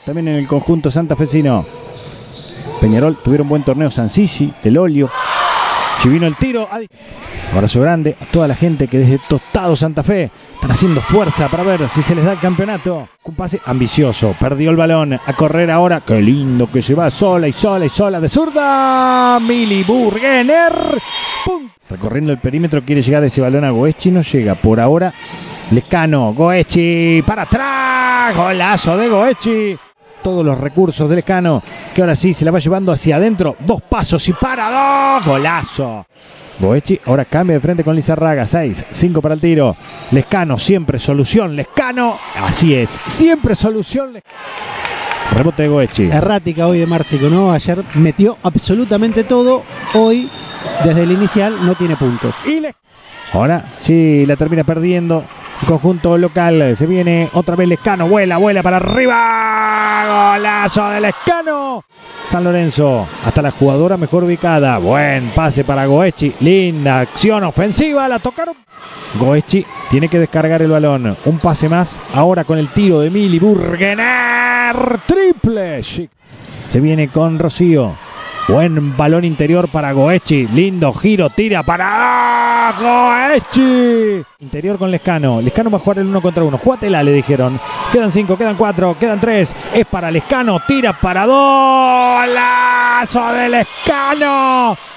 también en el conjunto santafesino. Peñarol tuvieron buen torneo. Sansisi, Del Olio. Si vino el tiro. Abrazo grande a toda la gente que desde Tostado Santa Fe están haciendo fuerza para ver si se les da el campeonato. Un pase ambicioso. Perdió el balón. A correr ahora. Qué lindo que se va sola y sola y sola de zurda. Mili Burgener. ¡Pum! Recorriendo el perímetro quiere llegar ese balón a Goechi. No llega por ahora. Lescano. Goechi. Para atrás. Golazo de Goechi. Todos los recursos de Lescano, que ahora sí se la va llevando hacia adentro. 2 pasos y para 2. Golazo. Goechi ahora cambia de frente con Lizarraga. 6, 5 para el tiro. Lescano, siempre solución. Lescano, así es, siempre solución. Rebote de Goechi. Errática hoy de Márcico, ¿no? Ayer metió absolutamente todo. Hoy, desde el inicial, no tiene puntos. Ahora sí la termina perdiendo el conjunto local. Se viene otra vez Lescano. Vuela para arriba. Golazo de Lescano. San Lorenzo, hasta la jugadora mejor ubicada. Buen pase para Goechi. Linda acción ofensiva. La tocaron. Goechi tiene que descargar el balón. Un pase más. Ahora con el tiro de Mili Burgener. Triple. Se viene con Rocío. Buen balón interior para Goechi. Lindo giro. Tira para Goechi. Interior con Lescano. Lescano va a jugar el 1 contra 1. Jugátela, le dijeron. Quedan 5, quedan 4, quedan 3. Es para Lescano. Tira para 2. ¡Golazo de Lescano!